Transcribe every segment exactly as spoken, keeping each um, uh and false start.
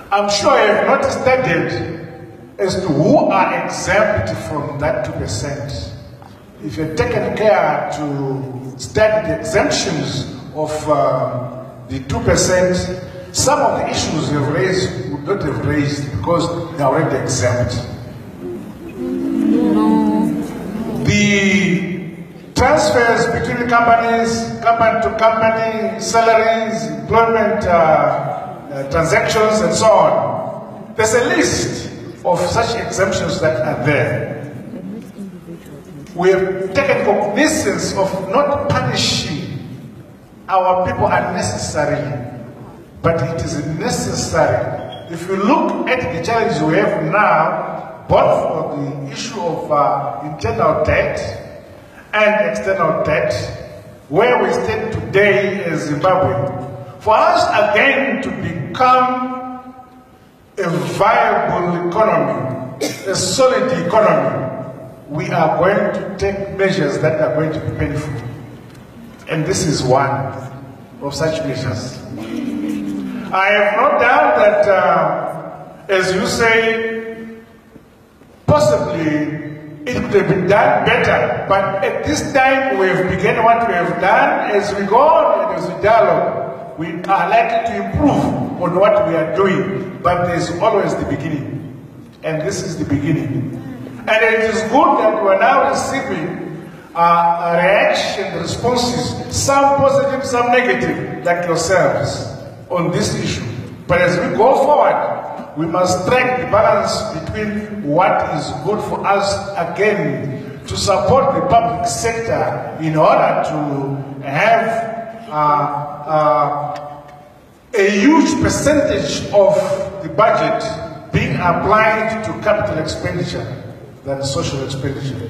I'm sure you have not studied as to who are exempt from that two percent. If you've taken care to study the exemptions of uh, the two percent, some of the issues you've raised would not have raised because they're already exempt. No. The transfers between companies, company to company, salaries, employment uh, uh, transactions, and so on. There's a list of such exemptions that are there. We have taken cognizance of not punishing our people unnecessarily, but it is necessary. If you look at the challenges we have now, both for the issue of uh, internal debt and external debt, where we stand today as Zimbabwe, for us again to become a viable economy, a solid economy, we are going to take measures that are going to be painful. And this is one of such measures. I have no doubt that, uh, as you say, possibly it could have been done better, but at this time we have begun what we have done. As we go on and as we dialogue, we are likely to improve on what we are doing, but there is always the beginning, and this is the beginning. And it is good that we are now receiving uh, reaction, responses, some positive, some negative, like yourselves, on this issue. But as we go forward, we must strike the balance between what is good for us, again, to support the public sector in order to have uh, uh, a huge percentage of the budget being applied to capital expenditure than social expenditure.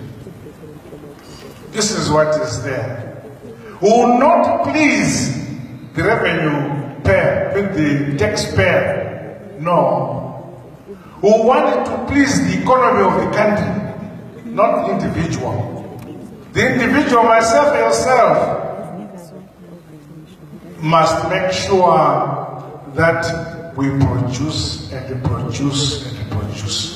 This is what is there. We will not please the revenue payer, with the taxpayer, no. We want to please the economy of the country, not the individual. The individual, myself and yourself, must make sure that we produce and produce and produce.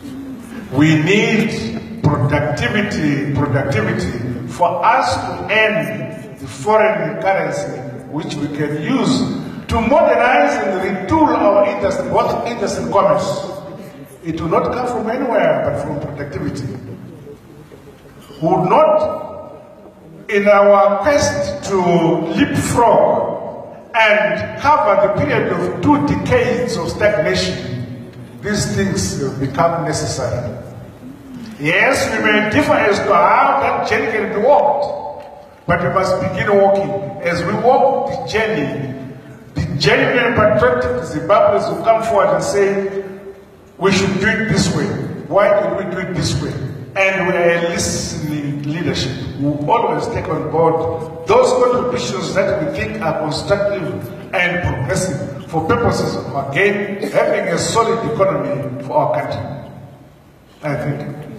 We need productivity, productivity for us to earn the foreign currency which we can use to modernize and retool our industry, both industry and commerce. It will not come from anywhere but from productivity. We would not, in our quest to leapfrog and cover the period of two decades of stagnation, these things will become necessary. Yes, we may differ as to how that journey can be walked, but we must begin walking. As we walk the journey, the genuine patriotic Zimbabweans will come forward and say, we should do it this way. Why did we do it this way? And we are a listening leadership. We will always take on board those contributions that we think are constructive and progressive for purposes of, again, having a solid economy for our country. I think.